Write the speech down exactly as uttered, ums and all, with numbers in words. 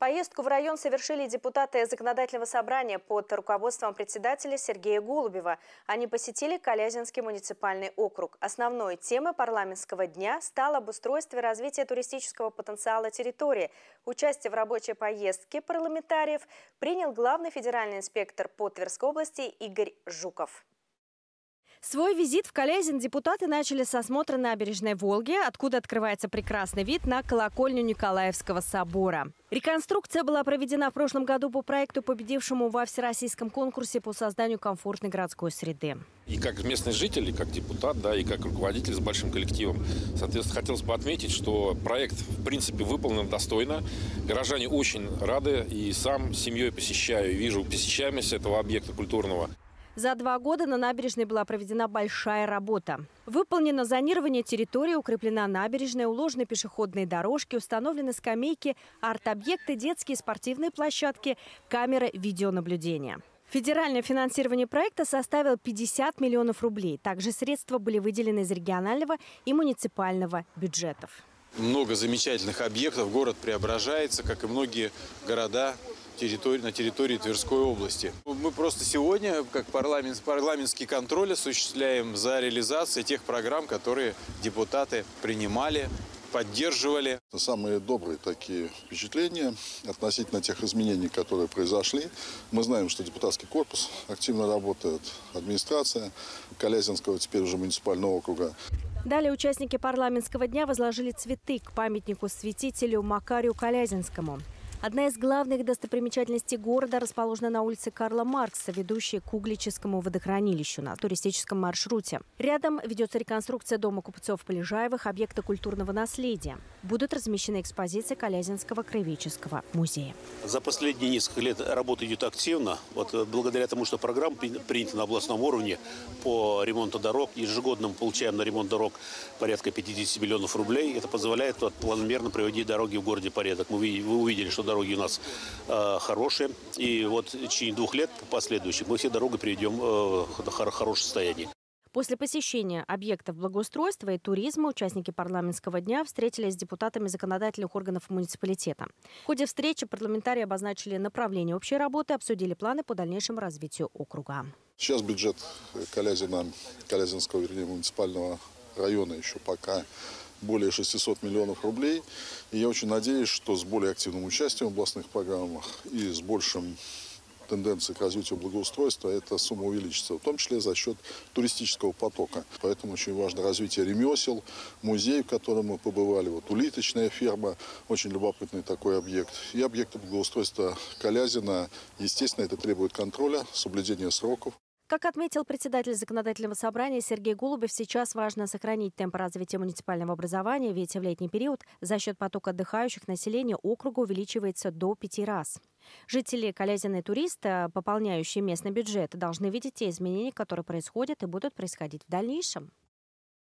Поездку в район совершили депутаты Законодательного собрания под руководством председателя Сергея Голубева. Они посетили Калязинский муниципальный округ. Основной темой парламентского дня стало обустройство и развитие туристического потенциала территории. Участие в рабочей поездке парламентариев принял главный федеральный инспектор по Тверской области Игорь Жуков. Свой визит в Калязин депутаты начали с осмотра набережной Волги, откуда открывается прекрасный вид на колокольню Николаевского собора. Реконструкция была проведена в прошлом году по проекту, победившему во всероссийском конкурсе по созданию комфортной городской среды. И как местный житель, и как депутат, да, и как руководитель с большим коллективом, соответственно, хотелось бы отметить, что проект, в принципе, выполнен достойно. Горожане очень рады, и сам с семьей посещаю, и вижу посещаемость этого объекта культурного. За два года на набережной была проведена большая работа. Выполнено зонирование территории, укреплена набережная, уложены пешеходные дорожки, установлены скамейки, арт-объекты, детские спортивные площадки, камеры видеонаблюдения. Федеральное финансирование проекта составило пятьдесят миллионов рублей. Также средства были выделены из регионального и муниципального бюджетов. Много замечательных объектов. Город преображается, как и многие города территории, на территории Тверской области. Мы просто сегодня, как парламент, парламентский контроль, осуществляем за реализацией тех программ, которые депутаты принимали, поддерживали. Самые добрые такие впечатления относительно тех изменений, которые произошли. Мы знаем, что депутатский корпус активно работает, администрация Калязинского, теперь уже муниципального округа. Далее участники парламентского дня возложили цветы к памятнику святителю Макарию Калязинскому. Одна из главных достопримечательностей города расположена на улице Карла Маркса, ведущей к Угличскому водохранилищу на туристическом маршруте. Рядом ведется реконструкция дома купцов-Полежаевых, объекта культурного наследия. Будут размещены экспозиции Калязинского краеведческого музея. За последние несколько лет работа идет активно. Вот благодаря тому, что программа принята на областном уровне по ремонту дорог, ежегодно мы получаем на ремонт дорог порядка пятидесяти миллионов рублей. Это позволяет планомерно приводить дороги в городе в порядок. Мы, вы увидели, что дороги у нас э, хорошие. И вот в течение двух лет последующих мы все дороги приведем э, в хорошее состояние. После посещения объектов благоустройства и туризма участники парламентского дня встретились с депутатами законодательных органов муниципалитета. В ходе встречи парламентарии обозначили направление общей работы, обсудили планы по дальнейшему развитию округа. Сейчас бюджет Калязина, Калязинского, вернее, муниципального района еще пока более шестисот миллионов рублей. И я очень надеюсь, что с более активным участием в областных программах и с большим тенденцией к развитию благоустройства эта сумма увеличится, в том числе за счет туристического потока. Поэтому очень важно развитие ремесел, музей, в котором мы побывали, вот улиточная ферма, очень любопытный такой объект. И объекты благоустройства Калязина, естественно, это требует контроля, соблюдения сроков. Как отметил председатель Законодательного собрания Сергей Голубев, сейчас важно сохранить темп развития муниципального образования, ведь в летний период за счет потока отдыхающих население округа увеличивается до пяти раз. Жители Калязина и туристы, пополняющие местный бюджет, должны видеть те изменения, которые происходят и будут происходить в дальнейшем.